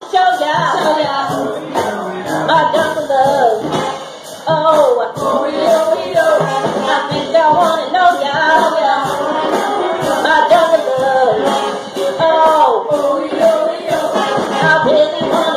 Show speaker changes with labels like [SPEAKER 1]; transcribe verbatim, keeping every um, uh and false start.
[SPEAKER 1] show ya, show ya my jungle love. Oh, oh, yo, yo, I think I wanna know ya, yeah. My jungle love. Oh, oh, yo, yo, I really wanna